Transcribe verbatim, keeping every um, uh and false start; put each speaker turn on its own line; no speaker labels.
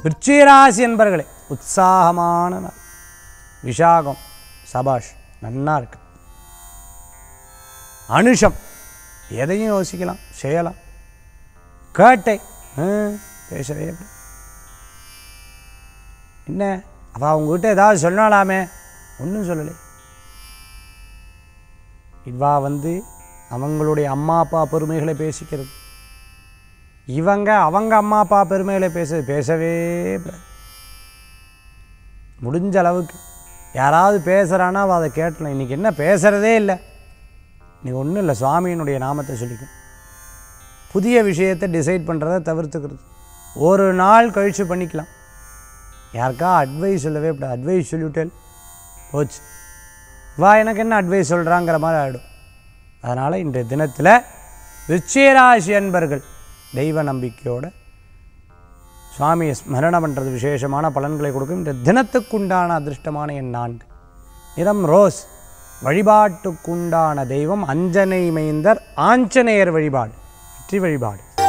விருச்சிகராசி என்பர்களே உற்சாகமான நாள். விஷாகம் சபாஷ் நன்னா இருக்கு. அனுஷம் எதையும் யோசிக்கலாம் செய்யலாம். கேட்டை பேசவே என்ன அவள் அவங்ககிட்ட ஏதாவது சொன்னாலாமே, ஒன்றும் சொல்லலை. இவா வந்து அவங்களுடைய அம்மா அப்பா பெருமைகளை பேசிக்கிறது, இவங்க அவங்க அம்மா அப்பா பெருமைகளை பேச பேசவே முடிஞ்ச அளவுக்கு யாராவது பேசுகிறான்னா அவள் அதை கேட்டலாம். இன்றைக்கி என்ன பேசுகிறதே இல்லை, இன்றைக்கி ஒன்றும் இல்லை, சுவாமியினுடைய நாமத்தை சொல்லிக்கணும். புதிய விஷயத்தை டிசைட் பண்ணுறதை தவிர்த்துக்கிறது. ஒரு நாள் கழித்து பண்ணிக்கலாம். யாருக்கா அட்வைஸ் சொல்லவே கூடாது. அட்வைஸ் சொல்லிவிட்டேன் போச்சு, வா எனக்கு என்ன அட்வைஸ் சொல்கிறாங்கிற மாதிரி ஆகிடும். அதனால் இன்றைய தினத்தில் விருச்சிகராசி அன்பர்கள் தெய்வ நம்பிக்கையோடு சுவாமியை ஸ்மரணம் பண்ணுறது விசேஷமான பலன்களை கொடுக்கும். இந்த தினத்துக்குண்டான அதிர்ஷ்டமான என் நான்கு, நிறம் ரோஸ், வழிபாட்டுக்குண்டான தெய்வம் அஞ்சனை மைந்தர் ஆஞ்சநேயர் வழிபாடு, வெற்றி வழிபாடு.